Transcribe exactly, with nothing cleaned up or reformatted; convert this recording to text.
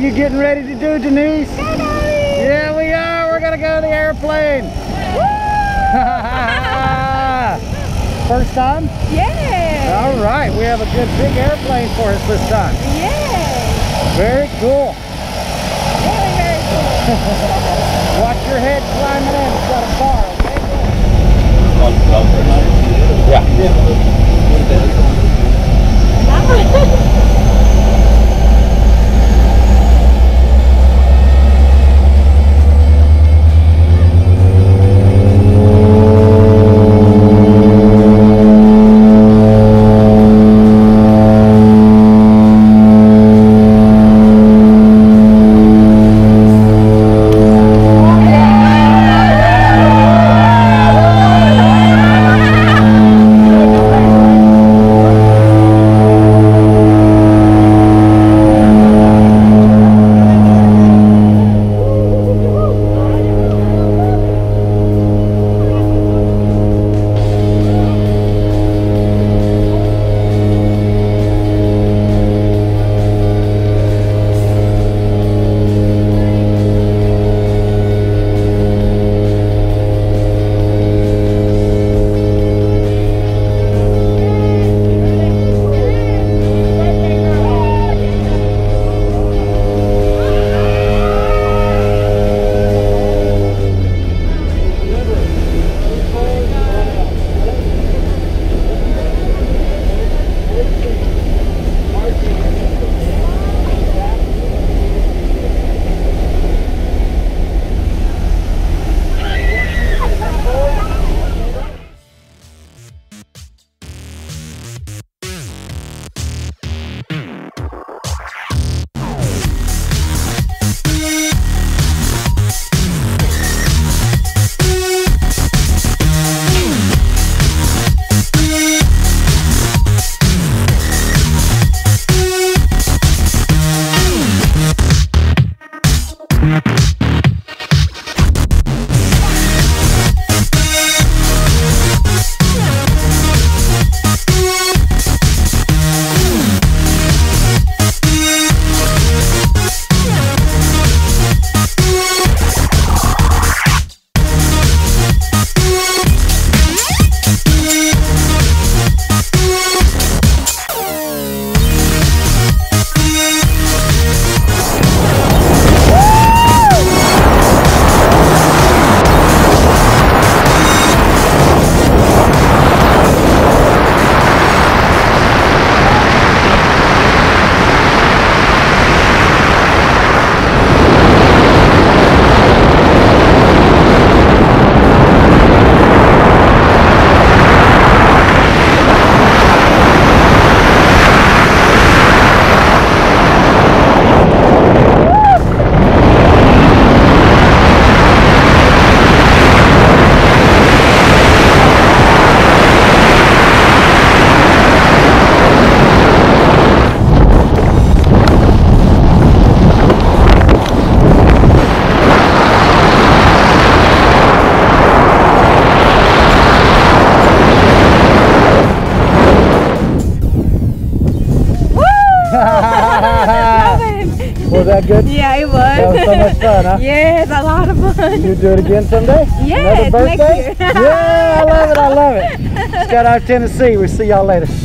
you getting ready to do, Denise? Yeah, we are. We're gonna go to the airplane. First time? Yeah. All right. We have a good big airplane for us this time. Yeah. Very cool. Very, very cool. Watch your head climbing in. It's got a bar, okay? Yeah. Was that good? Yeah, it was. That was so much fun, huh? Yes, a lot of fun. You do it again someday? Yes, Another birthday? next year. Yeah, I love it, I love it. Shout out Tennessee. We'll see y'all later.